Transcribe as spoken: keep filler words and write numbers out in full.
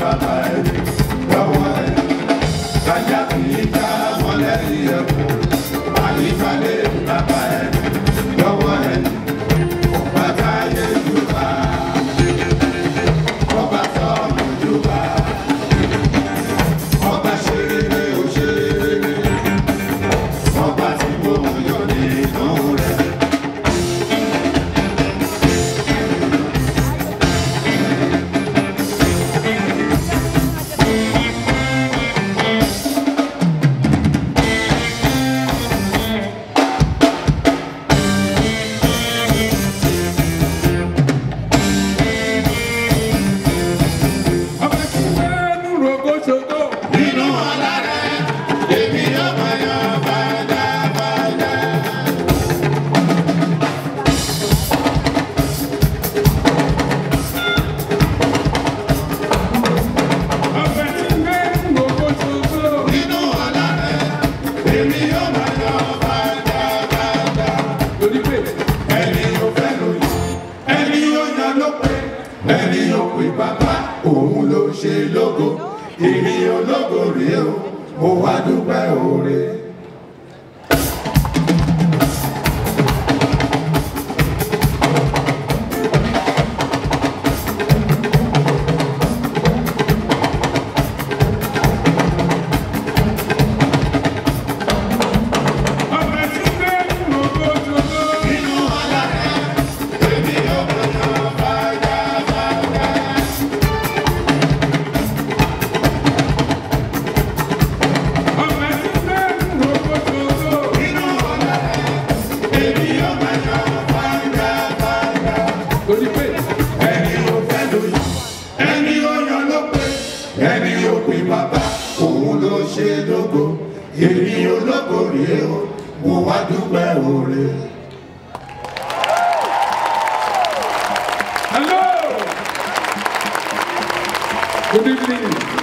bàbá ẹni lọ́wọ́ ẹni. Ajá kì í ká wọn lẹ́yìn ẹ̀kọ́. Àyíkalẹ̀ bàbá ẹni lọ́wọ́ ẹni. Bàtà ayé jùbà. Ọba sọ̀rọ̀ jùbà. Ọba ṣe rere ó ṣe rere. Ọba tí mo yọ nínú rẹ̀. Ẹni yóò pè bàbá òun ló ṣe lógo, èmi ológo rèé o, mo wá dúpẹ́ oore. Ẹni yóò pè bàbá òun ló ṣe lógo, èmi ológo rèé o, mo wá dúpẹ́ oore. Hello. Good evening.